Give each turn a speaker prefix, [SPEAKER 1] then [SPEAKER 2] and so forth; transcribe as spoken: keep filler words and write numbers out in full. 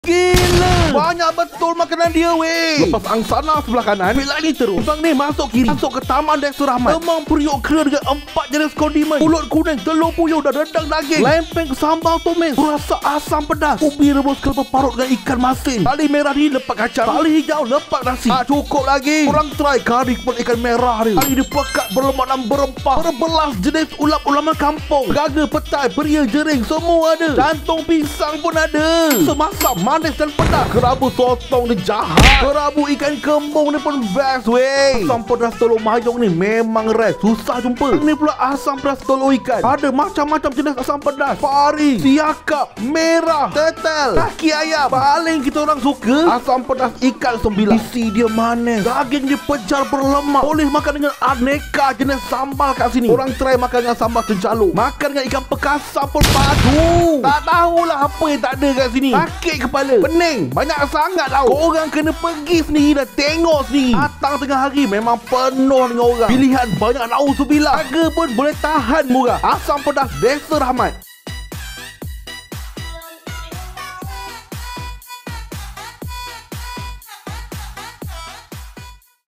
[SPEAKER 1] Gila, banyak betul makanan dia weh. Lepas angsana sebelah kanan, bila ni terus Bang ni masuk kiri, masuk ke Taman Desa Rahmat. Memang periuk kera dengan empat jenis kondimen. Pulut kuning, telur puyuh dan rendang daging. Lempeng sambal tumis, rasa asam pedas. Ubi rebus kelapa parut dengan ikan masin. Tali merah ni lepak kacang, tali hijau lepak nasi. Tak cukup lagi, kurang try kari kepala ikan merah ni. Kari dipekat berlemak dan berempah. Berbelas jenis ulap-ulaman kampung. Gaga, petai, beria, jering, semua ada. Jantung pisang pun ada. Semasak manis dan pedas. Kerabu sotong ni jahat. Kerabu ikan kembung ni pun best weh. Asam pedas telur mayung ni memang rare, susah jumpa. Ini pula asam pedas telur ikan. Ada macam-macam jenis asam pedas. Pari, siakap, merah, tetel, kaki ayam. Paling kita orang suka asam pedas ikan sembilan. Isi dia manis, daging dia pejar berlemak. Boleh makan dengan aneka jenis sambal kat sini. Orang try makan dengan sambal cencaluk, makan dengan ikan perkasa pun padu. Tak tahulah apa yang tak ada kat sini. Sakit kepala, pening, banyak sangat tau. Korang kena pergi sendiri dan tengok sendiri. Datang tengah hari memang penuh dengan orang. Pilihan banyak, nauzubillah. Harga pun boleh tahan murah. Asam pedas Desa Rahmat.